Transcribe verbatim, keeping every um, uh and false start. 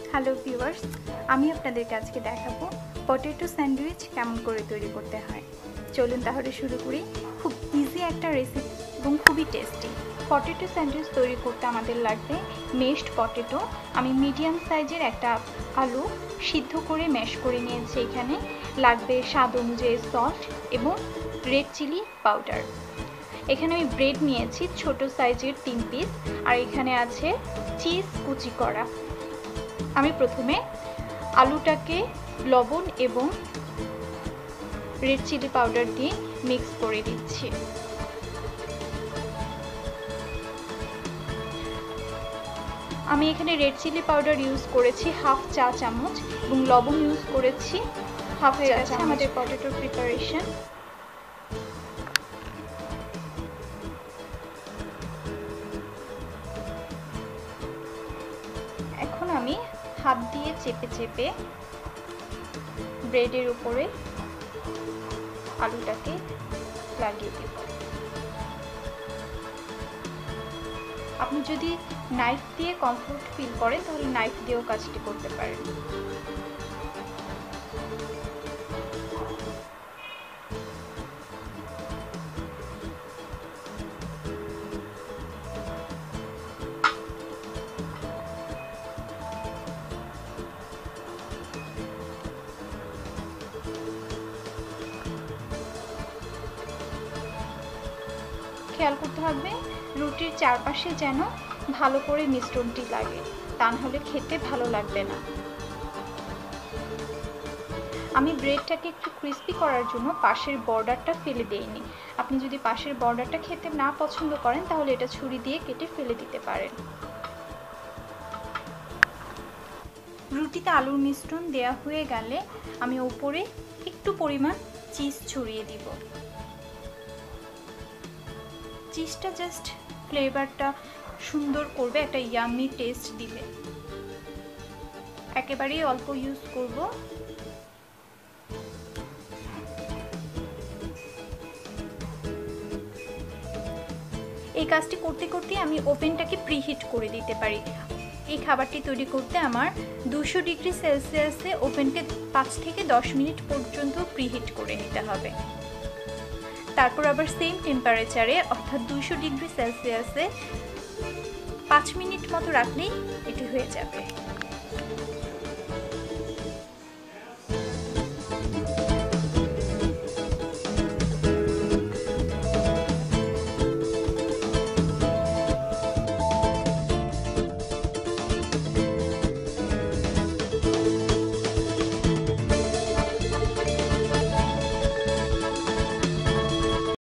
Hello viewers, আমি আপনাদেরকে আজকে দেখাবো পটেটো স্যান্ডউইচ কেমন করে তৈরি করতে হয়। চলুন তাহলে শুরু করি। খুব ইজি একটা রেসিপি এবং খুবই টেস্টি। পটেটো স্যান্ডউইচ তৈরি করতে আমাদের লাগবে মেশড পটেটো। আমি মিডিয়াম সাইজের একটা আলু সিদ্ধ করে ম্যাশ করে নিয়েছি। এখানে লাগবে স্বাদ অনুযায়ী সল্ট এবং রেড চিলি পাউডার। এখানে আমি ব্রেড নিয়েছি ছোট সাইজের তিন পিস, আর এখানে আছে চিজ কুচি করা। আমি প্রথমে আলুটাকে লবণ এবং রেড চিলি পাউডার দিয়ে মিক্স করে দিচ্ছি। আমি এখানে রেড চিলি পাউডার ইউজ করেছি হাফ চা চামচ এবং লবণ ইউজ করেছি হাফ চা চামচ। আমাদের পটেটোর প্রিপারেশন। এখন আমি হাত দিয়ে চেপে চেপে ব্রেডের উপরে আলুটাকে লাগিয়ে দেব। আপনি যদি নাইফ দিয়ে কমফোর্ট ফিল করেন তাহলে নাইফ দিয়েও কাজটি করতে পারেন। খেয়াল করতে হবে রুটির চারপাশে যেন ভালো করে মিশ্রণটি লাগে, তা নাহলে খেতে ভালো লাগবে না। আমি ব্রেডটাকে একটু ক্রিস্পি করার জন্য পাশের বর্ডারটা ফেলে দেইনি। আপনি যদি পাশের বর্ডারটা খেতে না পছন্দ করেন তাহলে এটা ছুরি দিয়ে কেটে ফেলে দিতে পারেন। রুটিতে আলুর মিশ্রণ দেয়া হয়ে গেলে আমি উপরে একটু পরিমাণ চিজ ছড়িয়ে দিব। চিজটা জাস্ট ফ্লেভারটা সুন্দর করবে, একটা ইয়ামি টেস্ট দিবে। একেবারেই অল্প ইউজ করব। এই কাজটি করতে করতে আমি ওভেনটাকে প্রিহিট করে দিতে পারি। এই খাবারটি তৈরি করতে আমার দুশো ডিগ্রি সেলসিয়াসে ওভেনকে পাঁচ থেকে দশ মিনিট পর্যন্ত প্রিহিট করে নিতে হবে। তারপর আবার সেম টেম্পারেচারে অর্থাৎ দুইশো ডিগ্রি সেলসিয়াসে পাঁচ মিনিট মতো রাখলেই এটি হয়ে যাবে।